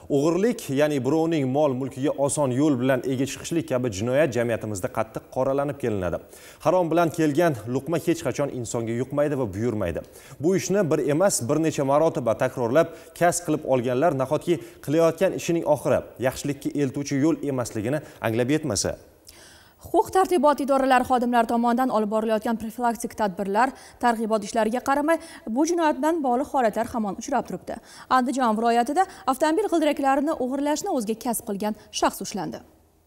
O'g'irlik, ya'ni birovning mol-mulkiga oson yo'l bilan ega chiqishlik kabi jinoyat jamiyatimizda qattiq qoralanib kelinadi. Harom bilan kelgan luqma hech qachon insonga yuqmaydi va buyurmaydi. Bu ishni bir emas, bir necha marotaba takrorlab kasb qilib olganlar nahotki qilayotgan ishining oxiri yaxshilikka eltuvchi yo'l emasligini anglab yetmasa. Huquq-tartibot idoralari xodimlari tomonidan olib borilayotgan profilaktik tadbirlar, targ'ibot ishlariga qaramay, bu jinoyatdan bog'liq holatlar hamon uchrab turibdi. Andijon viloyatida avtomobil g'ildiraklarini o'g'irlashni o'ziga kasb qilgan shaxs ushlandi.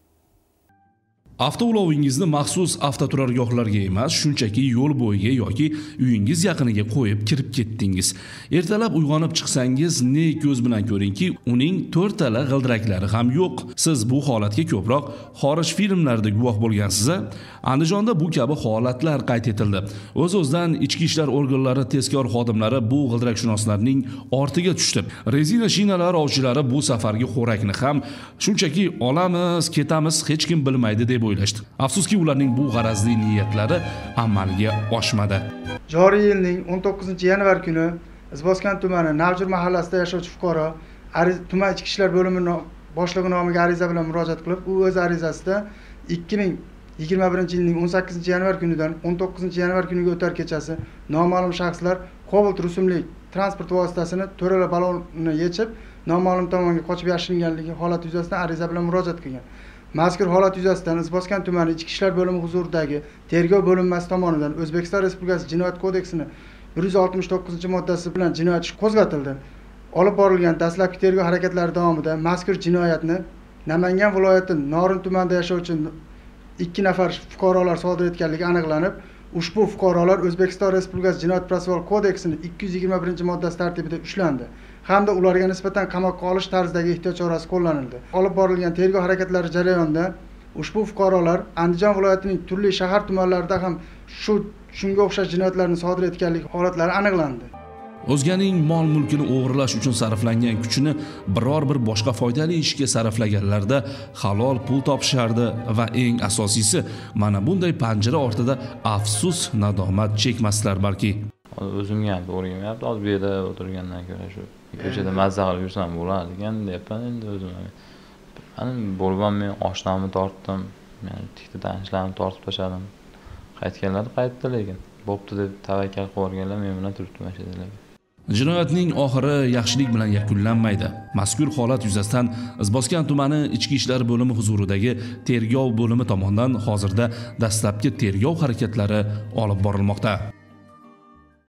Avtoulovingizni maxsus avtoturargohlarga emas, shunchaki yo'l bo'yiga yoki uyingiz yaqiniga qo'yib kirib ketdingiz. Ertalab uyg'onib chiqsangiz, ne ko'z bilan ko'ringki, uning 4 tala g'ildiraklari ham yo'q. Siz bu holatga ko'proq xorij filmlarida guvoh bo'lgansiz. Andijonda bu kabi holatlar qayd etildi. O'z-o'zidan ichki ishlar organlari tezkor xodimlari bu g'ildirakshunoslarning ortiga tushdi. Rezina shinalar ovchilari bu safargi xo'rakni ham shunchaki olamiz, ketamiz, hech kim bilmaydi deb o'ylashdi. Afsuski ularning bu g'arazli niyatlari amalga oshmadi. Joriy yilning 19-yanvar kuni Izboskan tumani Navjir mahallasida yashovchi fuqaro tuman ichki ishlar bo'limi boshlig'i nomiga ariza bilan murojaat qilib, u o'z arizasida 2021-yilning 18-yanvar kunidan 19-yanvar kuniga o'tar kechasi noma'lum shaxslar Cobalt rusumli transport vositasini to'rala balonni yechib, noma'lum tomonga qochib yashiringanligi holati yuzasidan ariza bilan murojaat qilgan. Mazkur holat yuzasidan Izboskan tumani ichki ishlar bo'limi huzuridagi tergov bo'linmasi tomonidan O'zbekiston Respublikasi Jinoyat kodeksining 169-moddasi bilan jinoyat ishi qo'zg'atildi. Olib borilgan dastlabki tergov harakatlari davomida mazkur jinoyatni Namangan viloyati Norin tumanida yashovchi 2 nafar fuqarolar sodir etganligi aniqlanib, ushbu fuqarolar O'zbekiston Respublikasi Jinoyat protsessual kodeksining 221-moddasi tartibida ushlandi hamda ularga nisbatan qamoqqa olish tarzidagi ehtiyot chorasi qo'llanildi. Olib borilgan tergov harakatlari jarayonida ushbu fuqarolar Andijon viloyatining turli shahar tumanlarida ham shunga o'xshash jinoyatlarni sodir etganligi holatlari aniqlandi. O'zganing mol-mulkini o'g'irlash uchun sarflangan kuchini biror bir boshqa foydali ishga sarflaganlarda halol pul topishardi va eng asosiysi, mana bunday panjara ortida afsus, nadomat chekmaslar balki. O'zimga ham to'g'ri kelmayapti. Hozir bu yerda o'tirgandan ko'ra shu ko'chada mazza qilib yursam bo'ladi ekan deyapman endi o'zim. Mana bo'lgan men oshnamni tortdim, men tikda tanishlarni tortib tashladim. Qaytganlar qaytdi, lekin bo'pti deb tavakkal qilganlar men bilan turibdi mashinalar. Jinoyatning oxiri yaxshilik bilan yakunlanmaydi. Mazkur holat yuzasidan Izboskan tumani ichki ishlar bo'limi huzuridagi tergov bo'limi tomonidan hozirda dastlabki tergov harakatlari olib borilmoqda.